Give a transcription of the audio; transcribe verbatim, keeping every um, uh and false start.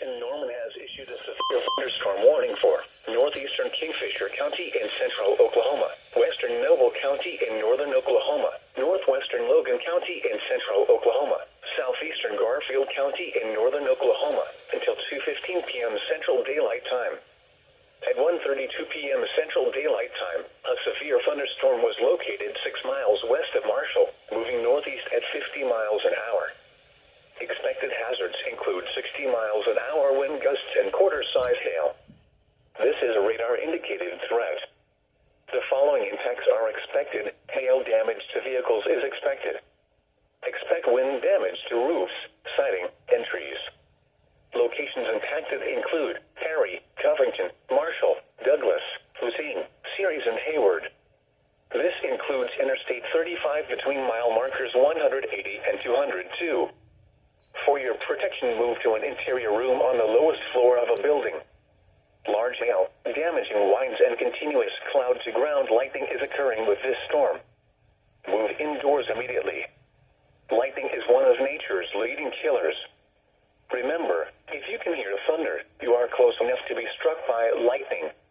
and Norman has issued a severe thunderstorm warning for northeastern Kingfisher County in central Oklahoma, western Noble County in northern Oklahoma, northwestern Logan County in central Oklahoma, southeastern Garfield County in northern Oklahoma, until two fifteen p m Central Daylight Time. At one thirty-two p m Central Daylight Time, a severe thunderstorm was located six miles west of Marshall, moving northeast at fifty miles an hour. Expected hazards include sixty miles an hour wind gusts and quarter-size hail. This is a radar-indicated threat. The following impacts are expected. Hail damage to vehicles is expected. Expect wind damage to roofs, siding, and trees. Locations impacted include Perry, Covington, Marshall, Douglas, Lucene, Ceres, and Hayward. This includes Interstate thirty-five between mile markers one eighty and two oh two. For your protection, move to an interior room on the lowest floor of a building. Large hail, damaging winds, and continuous cloud-to-ground lightning is occurring with this storm. Move indoors immediately. Lightning is one of nature's leading killers. Remember, if you can hear thunder, you are close enough to be struck by lightning.